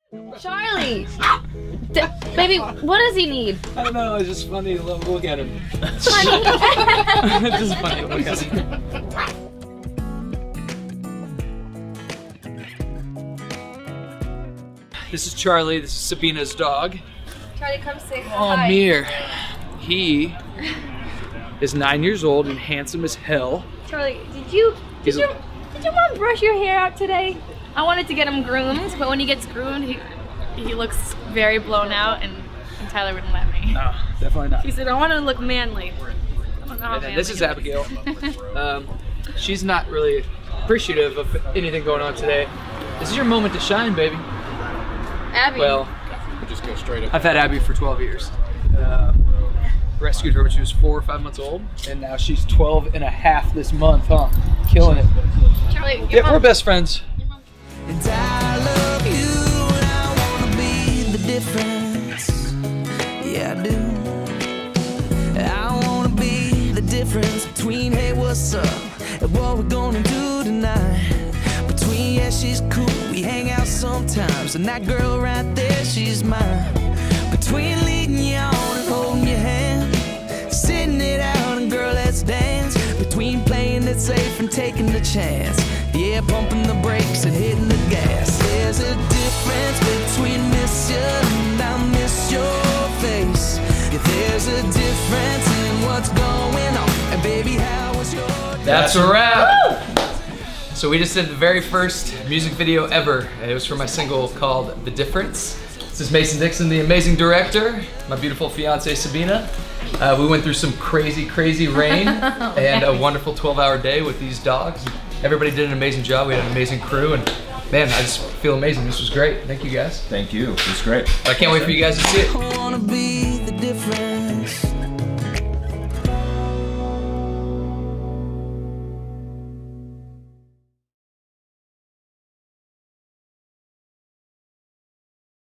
Charlie! Baby, what does he need? I don't know, it's just funny to look at him. Honey? It's just funny to look at him. This is Charlie, this is Sabina's dog. Charlie, come say hi. Oh, Mir. He is 9 years old and handsome as hell. Charlie, did your mom brush your hair out today? I wanted to get him groomed, but when he gets groomed, he looks very blown out, and Tyler wouldn't let me. No, definitely not. He said, I want to look manly. I don't know how manly this is Abigail. She's not really appreciative of anything going on today. This is your moment to shine, baby. Abby. Well, just go straight up. I've had Abby for 12 years. Rescued her when she was 4 or 5 months old, and now she's 12 and a half this month, huh? Killing it. Charlie, Yeah, we're best friends. And I love you, and I wanna be the difference. Yeah, I do. I wanna be the difference between hey, what's up, and what we're gonna do tonight. Between yeah, she's cool, we hang out sometimes, and that girl right there, she's mine. Between leading you on and holding your hand, sitting it out and girl, let's dance. Between playing it safe and taking the chance, yeah, pumping the brakes and hitting the gas. There's a difference between miss you and I miss your face. Yeah, there's a difference in what's going on. And baby, how was your day? That's a wrap. So we just did the very first music video ever. It was for my single called The Difference. This is Mason Dixon, the amazing director, my beautiful fiance Sabina. We went through some crazy, crazy rain and a wonderful 12-hour day with these dogs. Everybody did an amazing job. We had an amazing crew, and man, I just feel amazing. This was great. Thank you guys. Thank you. It was great. I can't wait for you guys to see it. I wanna be